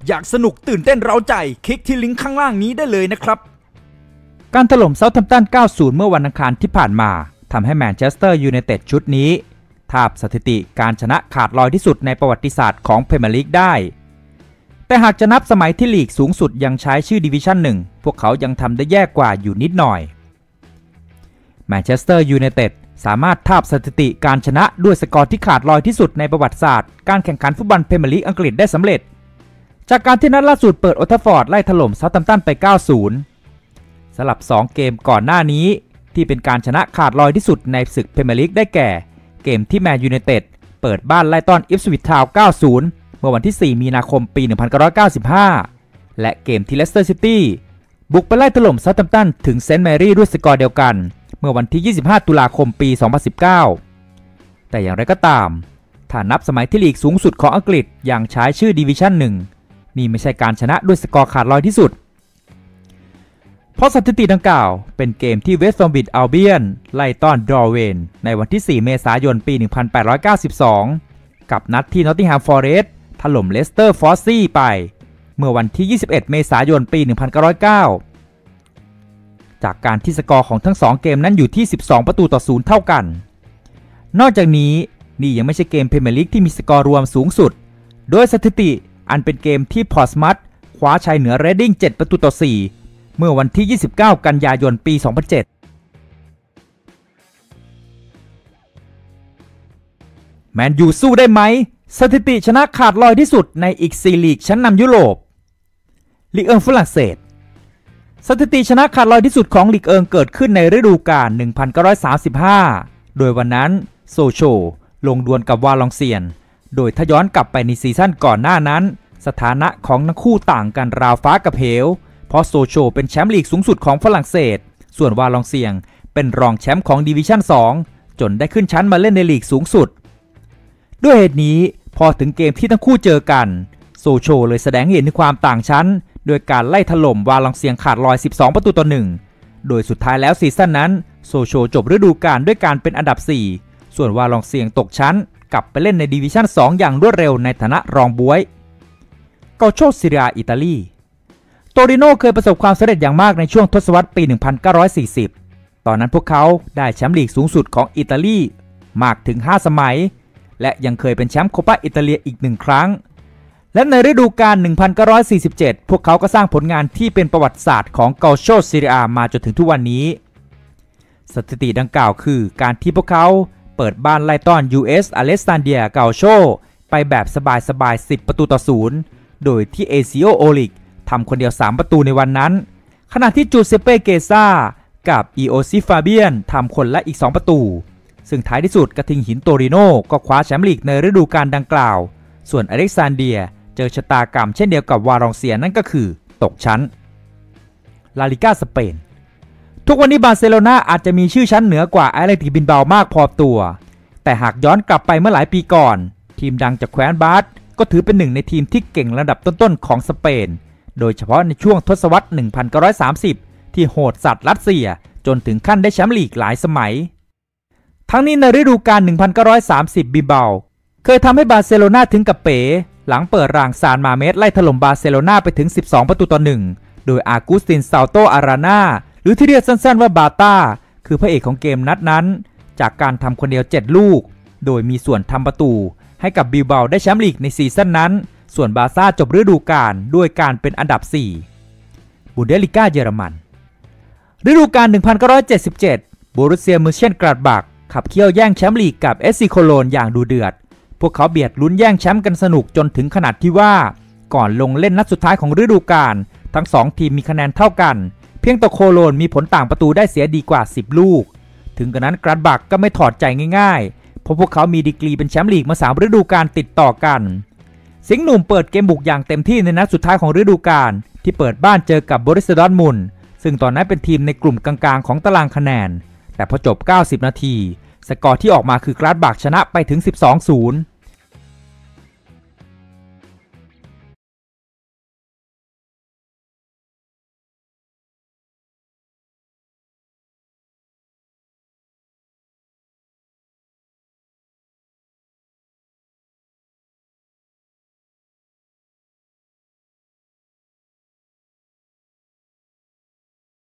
อยากสนุกตื่นเต้นเร้าใจคลิกที่ลิงก์ข้างล่างนี้ได้เลยนะครับการถล่มเซาท์แฮมป์ตัน 90 เมื่อวันอังคารที่ผ่านมาทำให้แมนเชสเตอร์ยูไนเต็ดชุดนี้ทาบสถิติการชนะขาดลอยที่สุดในประวัติศาสตร์ของพรีเมียร์ลีกได้แต่หากจะนับสมัยที่ลีกสูงสุดยังใช้ชื่อดิวิชั่น 1พวกเขายังทำได้แย่กว่าอยู่นิดหน่อยแมนเชสเตอร์ยูไนเต็ดสามารถทาบสถิติการชนะด้วยสกอร์ที่ขาดลอยที่สุดในประวัติศาสตร์การแข่งขันฟุตบอลพรีเมียร์ลีกอังกฤษได้สำเร็จจากการที่นัดล่าสุดเปิดโอลด์แทราฟฟอร์ดไล่ถล่มเซาท์แฮมป์ตันไป 90 สลับ 2 เกมก่อนหน้านี้ที่เป็นการชนะขาดลอยที่สุดในศึกพรีเมียร์ลีกได้แก่เกมที่แมนยูไนเต็ดเปิดบ้านไล่ต้อนอิปสวิชทาวน์ 90 เมื่อวันที่ 4 มีนาคม ปี 1995 และเกมที่เลสเตอร์ซิตี้บุกไปไล่ถล่มเซาท์แฮมป์ตันถึงเซนต์แมรี่ด้วยสกอร์เดียวกันเมื่อวันที่ 25 ตุลาคม ปี 2019 แต่อย่างไรก็ตามถ้านับสมัยที่ลีกสูงสุดของอังกฤษอย่างใช้ชื่อดิวิชั่น 1นี่ไม่ใช่การชนะด้วยสกอร์ขาดลอยที่สุดเพราะสถิติดังกล่าวเป็นเกมที่เวสต์บรอมวิชอัลเบียนไล่ต้อนดอร์เวนในวันที่ 4 เมษายน ปี 1892 กับนัดที่นอตติงแฮมฟอเรสต์ถล่มเลสเตอร์ฟอสซี่ไปเมื่อวันที่ 21 เมษายน ปี 1909 จากการที่สกอร์ของทั้ง2เกมนั้นอยู่ที่ 12-0 เท่ากันนอกจากนี้นี่ยังไม่ใช่เกมพรีเมียร์ลีกที่มีสกอร์รวมสูงสุดโดยสถิติอันเป็นเกมที่พอร์ตสมัธคว้าชัยเหนือเรดดิ้ง 7-4 เมื่อวันที่ 29 กันยายน ปี 2007 แมนยูสู้ได้ไหมสถิติชนะขาดลอยที่สุดในอีก4ลีกชั้นนำยุโรปลีกเอิงฝรั่งเศสสถิติชนะขาดลอยที่สุดของลีกเอิงเกิดขึ้นในฤดูกาล 1935 โดยวันนั้นโซโชลงดวลกับวาลองเซียนโดยถ้าย้อนกลับไปในซีซั่นก่อนหน้านั้นสถานะของทั้งคู่ต่างกันราวฟ้ากับเหวเพราะโซโชเป็นแชมป์ลีกสูงสุดของฝรั่งเศสส่วนวาลองเซียงเป็นรองแชมป์ของดิวิชั่น 2จนได้ขึ้นชั้นมาเล่นในลีกสูงสุดด้วยเหตุนี้พอถึงเกมที่ทั้งคู่เจอกันโซโชเลยแสดงให้เห็นถึงความต่างชั้นโดยการไล่ถล่มวาลองเซียงขาดลอย 12-1 โดยสุดท้ายแล้วซีซั่นนั้นโซโชจบฤดูกาลด้วยการเป็นอันดับ 4ส่วนวาลองเซียงตกชั้นกลับไปเล่นในดิวิชั่น 2 อย่างรวดเร็วในฐานะรองบ๊วยเกาโชซีเรียอิตาลีโตริโนเคยประสบความสำเร็จอย่างมากในช่วงทศวรรษปี 1940 ตอนนั้นพวกเขาได้แชมป์ลีกสูงสุดของอิตาลีมากถึง 5 สมัยและยังเคยเป็นแชมป์โคปาอิตาเลียอีก1 ครั้งและในฤดูกาล 1947 พวกเขาก็สร้างผลงานที่เป็นประวัติศาสตร์ของเกาโชซีเรียมาจนถึงทุกวันนี้สถิติดังกล่าวคือการที่พวกเขาเปิดบ้านไล่ต้อน US อเลสซานเดียเกาโชไปแบบสบายๆ 10-0 โดยที่เอซิโอโอลิกทำคนเดียว3 ประตูในวันนั้นขณะที่จูเซเป้เกซ่ากับอีโอซิฟาเบียนทำคนละอีก2 ประตูซึ่งท้ายที่สุดกระทิงหินโตริโนก็คว้าแชมป์ลีกในฤดูกาลดังกล่าวส่วนอเล็กซานเดียเจอชะตากรรมเช่นเดียวกับวารองเซียนั่นก็คือตกชั้นลาลิก้าสเปนทุกวันนี้บาร์เซโลนาอาจจะมีชื่อชั้นเหนือกว่าแอตเลติกบิลบาโอมากพอตัวแต่หากย้อนกลับไปเมื่อหลายปีก่อนทีมดังจากแคว้นบาสก็ถือเป็นหนึ่งในทีมที่เก่งระดับต้นๆของสเปนโดยเฉพาะในช่วงทศวรรษ 1930 ที่โหดสัตว์รัสเซียจนถึงขั้นได้แชมป์ลีกหลายสมัยทั้งนี้ในฤดูกาล 1930 บิลบาโอเคยทำให้บาร์เซโลนาถึงกับเป๋หลังเปิดรางซานมาเมสไล่ถล่มบาร์เซโลนาไปถึง 12-1 โดยอากูสตินซาโตอารานาหรือที่เรียกสั้นๆว่าบาต้าคือพระเอกของเกมนัดนั้นจากการทำคนเดียว7 ลูกโดยมีส่วนทำประตูให้กับบิลบาโอได้แชมป์ลีกในซีซั่นนั้นส่วนบาร์ซ่าจบฤดูกาลด้วยการเป็นอันดับ 4 บุนเดสลิก้าเยอรมันฤดูกาล 1977 โบรุสเซียมูนเชนกลาดบัคขับเคี่ยวแย่งแชมป์ลีกกับเอสซีโคโลนอย่างดูเดือดพวกเขาเบียดลุ้นแย่งแชมป์กันสนุกจนถึงขนาดที่ว่าก่อนลงเล่นนัดสุดท้ายของฤดูกาลทั้ง2 ทีมมีคะแนนเท่ากันเพียงแต่โคโลนมีผลต่างประตูได้เสียดีกว่า10 ลูกถึงกระนั้นกราดบัคก็ไม่ถอดใจง่ายๆเพราะพวกเขามีดีกรีเป็นแชมป์ลีกมา3 ฤดูกาลติดต่อกันสิงห์หนุ่มเปิดเกมบุกอย่างเต็มที่ในนัดสุดท้ายของฤดูกาลที่เปิดบ้านเจอกับบอริสดอร์ทมุนด์ซึ่งตอนนั้นเป็นทีมในกลุ่มกลางๆของตารางคะแนนแต่พอจบ90 นาทีสกอร์ที่ออกมาคือกราดบัคชนะไปถึง 12-0